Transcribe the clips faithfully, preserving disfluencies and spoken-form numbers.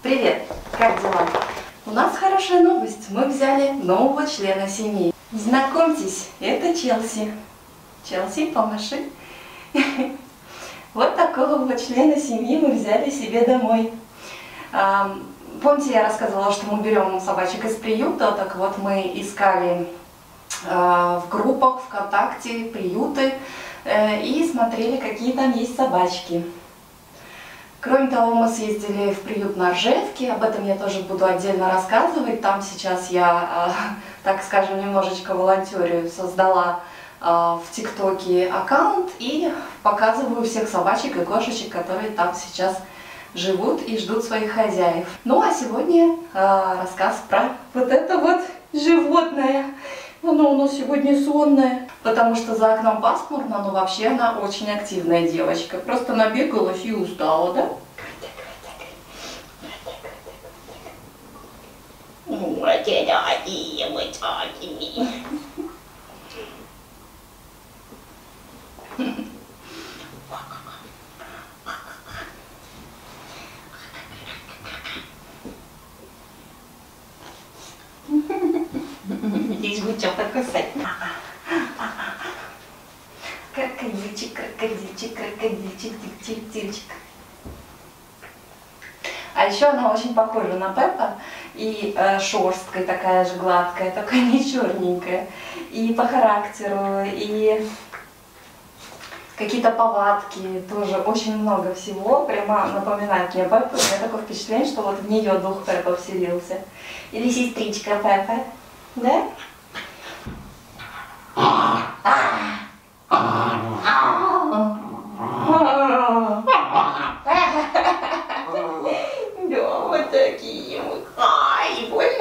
Привет! Как дела? У нас хорошая новость. Мы взяли нового члена семьи. Знакомьтесь, это Челси. Челси, помаши. Вот такого вот члена семьи мы взяли себе домой. Помните, я рассказывала, что мы берем собачек из приюта? Так вот, мы искали в группах ВКонтакте приюты и смотрели, какие там есть собачки. Кроме того, мы съездили в приют на Ржевке, об этом я тоже буду отдельно рассказывать. Там сейчас я, так скажем, немножечко волонтерю, создала в ТикТоке аккаунт и показываю всех собачек и кошечек, которые там сейчас живут и ждут своих хозяев. Ну а сегодня рассказ про вот это вот животное. Она у нас сегодня сонная, потому что за окном пасмурно, но вообще она очень активная девочка. Просто набегалась и устала, да? Здесь будет что-то кусать. Крокодильчик, крокодильчик, крокодильчик, тик-тик-тирчик. А еще она очень похожа на Пеппа. И э, шерсткой такая же гладкая, только не черненькая. И по характеру, и какие-то повадки, тоже очень много всего. Прямо напоминает мне Пеппу. У меня такое впечатление, что вот в нее дух Пеппа вселился. Или сестричка Пеппа. Да? Да, вот такие вот. Ай, больно?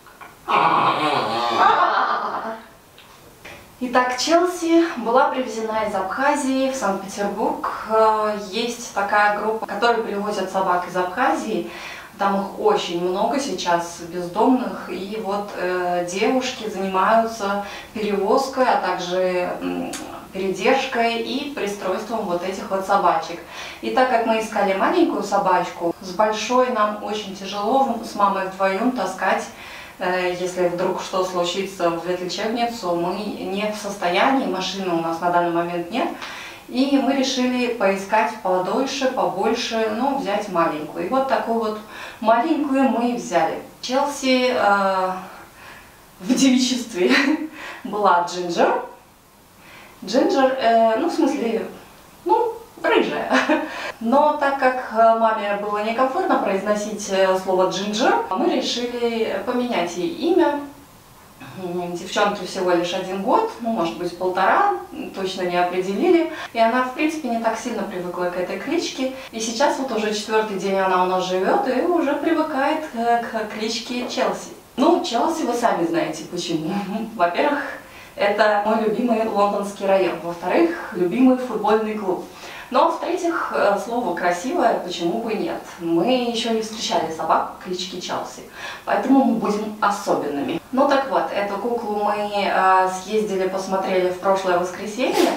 Итак, Челси была привезена из Абхазии в Санкт-Петербург. Есть такая группа, которая привозят собак из Абхазии. Там их очень много сейчас, бездомных, и вот э, девушки занимаются перевозкой, а также э, передержкой и пристройством вот этих вот собачек. И так как мы искали маленькую собачку, с большой нам очень тяжело с мамой вдвоем таскать, э, если вдруг что случится в ветлечебницу, мы не в состоянии, машины у нас на данный момент нет. И мы решили поискать подольше, побольше, но взять маленькую. И вот такую вот маленькую мы взяли. Челси э, в девичестве была Джинджер. Джинджер, э, ну в смысле, ну, рыжая. Но так как маме было некомфортно произносить слово Джинджер, мы решили поменять ей имя. Девчонке всего лишь один год, ну, может быть, полтора, точно не определили. И она, в принципе, не так сильно привыкла к этой кличке. И сейчас вот уже четвертый день она у нас живет и уже привыкает к кличке Челси. Ну, Челси вы сами знаете почему. Во-первых, это мой любимый лондонский район. Во-вторых, любимый футбольный клуб. Но, в-третьих, слово красивое, почему бы нет. Мы еще не встречали собак по кличке Челси, поэтому мы будем особенными. Ну так вот, эту куклу мы э, съездили, посмотрели в прошлое воскресенье.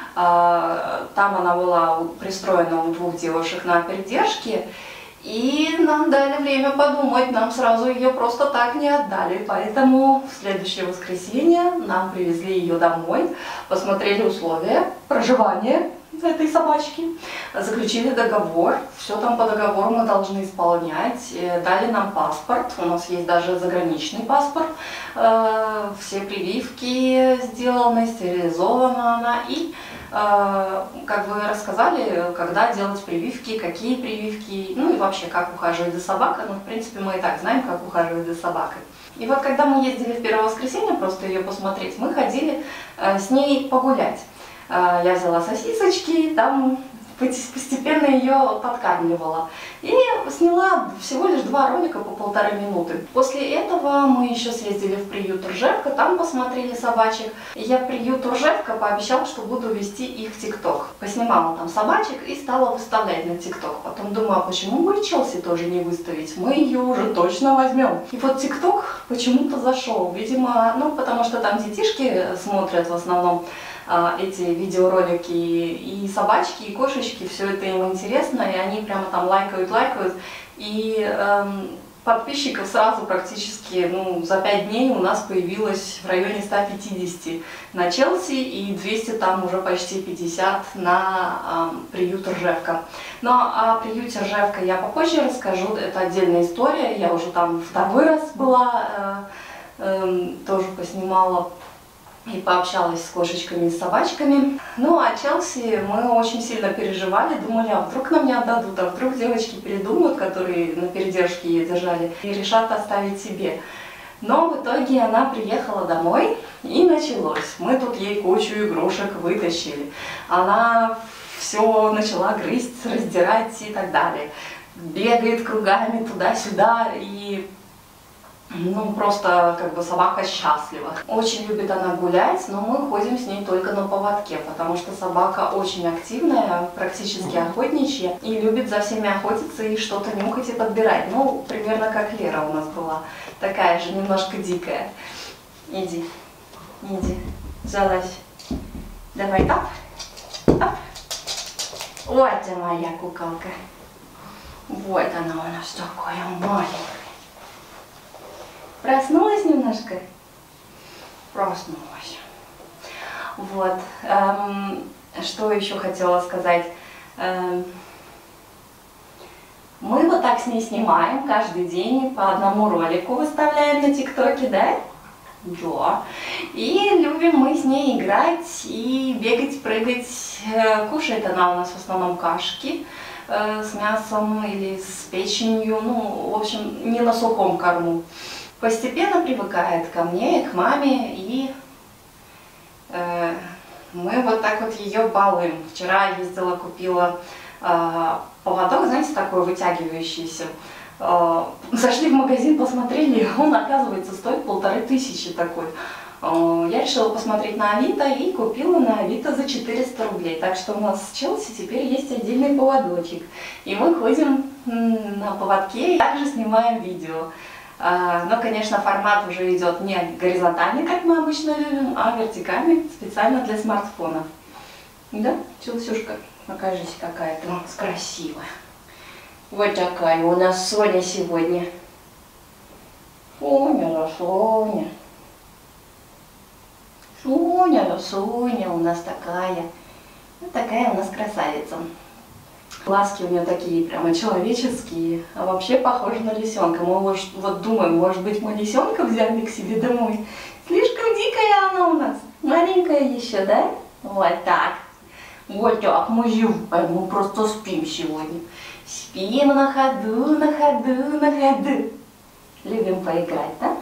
Э, там она была пристроена у двух девушек на передержке. И нам дали время подумать, нам сразу ее просто так не отдали. Поэтому в следующее воскресенье нам привезли ее домой, посмотрели условия проживания этой собачки, заключили договор, все там по договору мы должны исполнять, дали нам паспорт, у нас есть даже заграничный паспорт, все прививки сделаны, стерилизована она, и как вы рассказали, когда делать прививки, какие прививки, ну и вообще как ухаживать за собакой. Ну, в принципе, мы и так знаем, как ухаживать за собакой. И вот когда мы ездили в первое воскресенье просто ее посмотреть, мы ходили с ней погулять. Я взяла сосисочки, там постепенно ее подкармливала. И сняла всего лишь два ролика по полторы минуты. После этого мы еще съездили в приют Ржевка, там посмотрели собачек. И я в приют Ржевка пообещала, что буду вести их в ТикТок. Поснимала там собачек и стала выставлять на ТикТок. Потом думаю, а почему бы и Челси тоже не выставить? Мы ее уже точно возьмем. И вот ТикТок почему-то зашел. Видимо, ну потому что там детишки смотрят в основном. а, эти видеоролики, и собачки, и кошечки, все это им интересно, и они прямо там лайкают, лайкают, и эм, подписчиков сразу практически, ну, за пять дней у нас появилось в районе ста пятидесяти на Челси и двести там уже почти пятьдесят на э, приют Ржевка. Но о приюте Ржевка я попозже расскажу, это отдельная история, я уже там второй раз была, э, э, тоже поснимала и пообщалась с кошечками и с собачками. Ну а Челси мы очень сильно переживали, думали, а вдруг нам не отдадут, а вдруг девочки передумают, которые на передержке ее держали, и решат оставить себе. Но в итоге она приехала домой, и началось. Мы тут ей кучу игрушек вытащили. Она все начала грызть, раздирать и так далее. Бегает кругами туда-сюда, и ну, просто как бы собака счастлива. Очень любит она гулять, но мы ходим с ней только на поводке, потому что собака очень активная, практически охотничья, и любит за всеми охотиться и что-то нюхать и подбирать. Ну, примерно как Лера у нас была, такая же, немножко дикая. Иди, иди, залазь. Давай, оп, оп. Вот ты моя куколка. Вот она у нас такая маленькая. Проснулась немножко? Проснулась. Вот. Эм, что еще хотела сказать? Эм, мы вот так с ней снимаем каждый день, по одному ролику выставляем на ТикТоке, да? Да. И любим мы с ней играть и бегать, прыгать. Кушает она у нас в основном кашки э, с мясом или с печенью. Ну, в общем, не на сухом корму. Постепенно привыкает ко мне и к маме, и э, мы вот так вот ее балуем. Вчера ездила, купила э, поводок, знаете, такой вытягивающийся. Э, зашли в магазин, посмотрели, он, оказывается, стоит полторы тысячи такой. Э, я решила посмотреть на Авито и купила на Авито за четыреста рублей. Так что у нас в Челси теперь есть отдельный поводочек. И мы ходим на поводке и также снимаем видео. Но, конечно, формат уже идет не горизонтальный, как мы обычно любим, а вертикальный, специально для смартфонов. Да, Челсюшка? Покажись, какая ты у нас красивая. Вот такая у нас Соня сегодня. Соня, да Соня. Соня, да Соня у нас такая. Вот такая у нас красавица. Глазки у нее такие прямо человеческие, а вообще похожа на лисенка. Мы вот, вот думаем, может быть, мы лисенка взяли к себе домой. Слишком дикая она у нас, маленькая еще, да? Вот так. Вот так, мы живем, мы просто спим сегодня. Спим на ходу, на ходу, на ходу. Любим поиграть, да?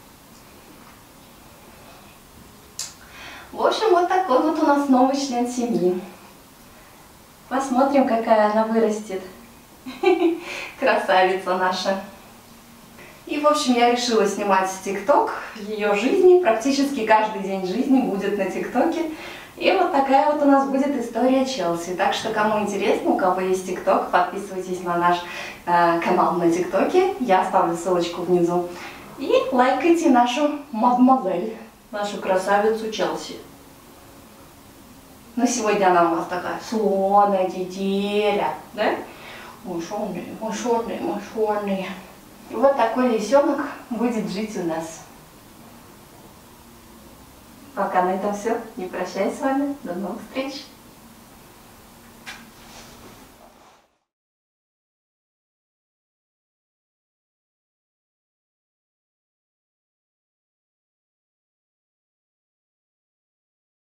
В общем, вот такой вот у нас новый член семьи. Посмотрим, какая она вырастет. Красавица наша. И, в общем, я решила снимать ТикТок ее жизни. Практически каждый день жизни будет на ТикТоке. И вот такая вот у нас будет история Челси. Так что, кому интересно, у кого есть ТикТок, подписывайтесь на наш э, канал на ТикТоке. Я оставлю ссылочку внизу. И лайкайте нашу мадемуазель, нашу красавицу Челси. Ну, сегодня она у нас такая сонная тетеря, да? Мой шорный, мой шорный, мой шорный. И вот такой лисенок будет жить у нас. Пока на этом все. Не прощаюсь с вами. До новых встреч.